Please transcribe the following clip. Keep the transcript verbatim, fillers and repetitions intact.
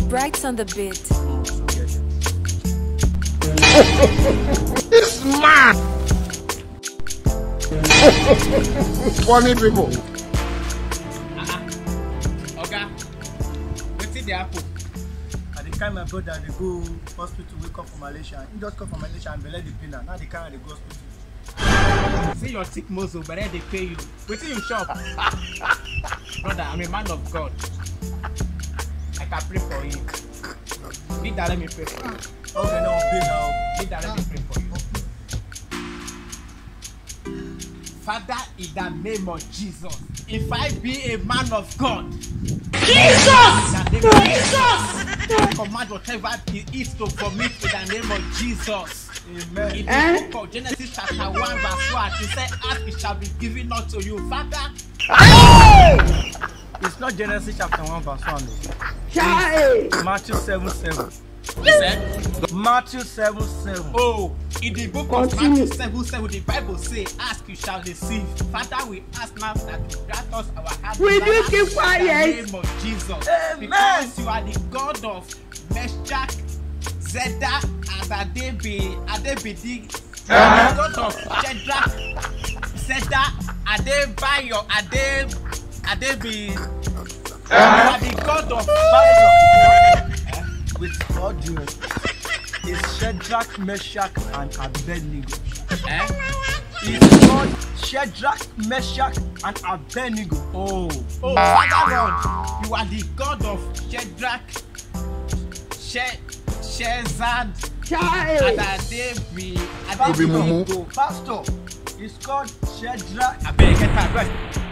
Brights on the beat. This man! Funny people. Uh-uh. Okay. What's in the apple? At the time my brother they go hospital, wake up from Malaysia. He just come from Malaysia and belay the pain. Now they can't go hospital. See your thick muscle, but then they pay you. Wait till you shop. Brother, I'm a man of God. I can pray for you. Need that, let me pray for you. Okay, now pay now. Need that, let me pray for you. Father, in the name of Jesus, if I be a man of God, Jesus! Jesus! I command whatever he is to vomit in the name of Jesus. Amen. In the book of Genesis chapter one verse one, he said, ask it shall be given unto you. Father, It's not Genesis chapter one verse one. Child. It's Matthew seven seven. he said, Matthew seven seven. oh, in the book of Continue. Matthew seven seven, the Bible says, ask you shall receive. Father, we ask now that you grant us our heart Will you desire keep in the quiet? name of Jesus. Amen. Because you are the God of Meshach, Zedek, and Adebi, Adebidi, Uh-huh. the God of Shadrach, Zedek, Adebayo, Adeb, Adebi. You are the God of Pastor, with all due respect, is Shadrach, Meshach, and Abednego. eh? It's called Shadrach, Meshach, and Abednego. Oh, oh, Father Lord, you are the God of Shadrach, She, Shezad, Child. and Adebi, Obi Mumu. Adebidi. Pastor, it's called Shadrach. I beg you, get that,